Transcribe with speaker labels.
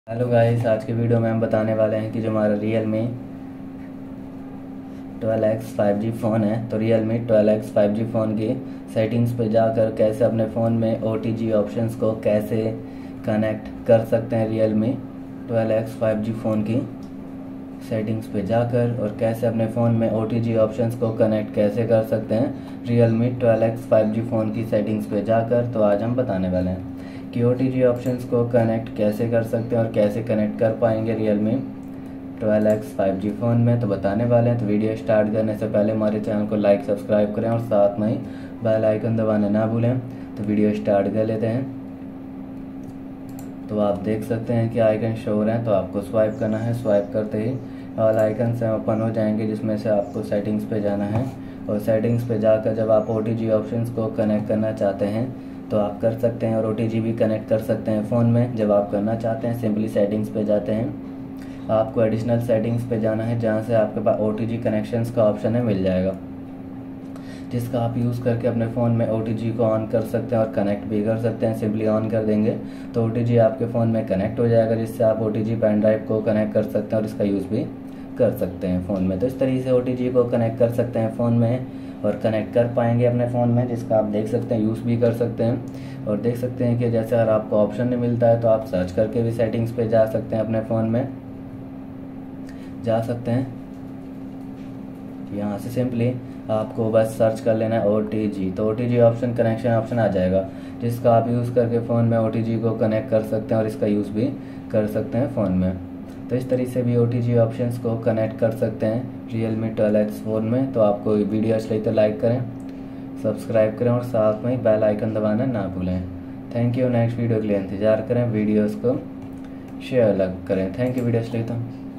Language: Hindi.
Speaker 1: हेलो गाइस, आज के वीडियो में हम बताने वाले हैं कि जो हमारा Realme 12X 5G फ़ोन है, तो Realme 12X 5G फ़ोन की सेटिंग्स पे जाकर कैसे अपने फ़ोन में OTG ऑप्शंस को कैसे कनेक्ट कर सकते हैं। Realme 12X 5G फ़ोन की सेटिंग्स पे जाकर और कैसे अपने फ़ोन में OTG ऑप्शंस को कनेक्ट कैसे कर सकते हैं Realme 12X 5G फ़ोन की सेटिंग्स पे जाकर। तो आज हम बताने वाले हैं कि OTG ऑप्शंस को कनेक्ट कैसे कर सकते हैं और कैसे कनेक्ट कर पाएंगे Realme 12X 5G फ़ोन में, तो बताने वाले हैं। तो वीडियो स्टार्ट करने से पहले हमारे चैनल को लाइक सब्सक्राइब करें और साथ में ही बेल आइकन दबाना ना भूलें। तो वीडियो स्टार्ट कर लेते हैं। तो आप देख सकते हैं कि आइकन शो हो रहे हैं, तो आपको स्वाइप करना है। स्वाइप करते ही ऑल आइकन से ओपन हो जाएंगे, जिसमें से आपको सेटिंग्स पे जाना है और सेटिंग्स पे जाकर जब आप OTG ऑप्शंस को कनेक्ट करना चाहते हैं तो आप कर सकते हैं और OTG भी कनेक्ट कर सकते हैं फ़ोन में। जब आप करना चाहते हैं सिंपली सेटिंग्स पे जाते हैं, आपको एडिशनल सेटिंग्स पे जाना है, जहाँ से आपके पास OTG कनेक्शंस का ऑप्शन है मिल जाएगा, जिसका आप यूज़ करके अपने फ़ोन में OTG को ऑन कर सकते हैं और कनेक्ट भी कर सकते हैं। सिंपली ऑन कर देंगे तो OTG आपके फ़ोन में कनेक्ट हो जाएगा, जिससे आप OTG पेन ड्राइव को कनेक्ट कर सकते हैं और इसका यूज़ भी कर सकते हैं फ़ोन में। तो इस तरीके से OTG को कनेक्ट कर सकते हैं फ़ोन में और कनेक्ट कर पाएंगे अपने फ़ोन में, जिसका आप देख सकते हैं यूज़ भी कर सकते हैं। और देख सकते हैं कि जैसे अगर आपको ऑप्शन नहीं मिलता है तो आप सर्च करके भी सेटिंग्स पे जा सकते हैं, अपने फ़ोन में जा सकते हैं। यहाँ से सिंपली आपको बस सर्च कर लेना है OTG, तो OTG ऑप्शन कनेक्शन ऑप्शन आ जाएगा, जिसका आप यूज़ करके फ़ोन में OTG को कनेक्ट कर सकते हैं और इसका यूज़ भी कर सकते हैं फ़ोन में। तो इस तरीके से भी OTG ऑप्शंस को कनेक्ट कर सकते हैं Realme 12X फ़ोन में। तो आपको वीडियो अच्छी लगी तो लाइक करें, सब्सक्राइब करें और साथ में बेल आइकन दबाना ना भूलें। Thank you. नेक्स्ट वीडियो के लिए इंतज़ार करें, वीडियोज़ को शेयर करें। Thank you. वीडियो अच्छी लगी तो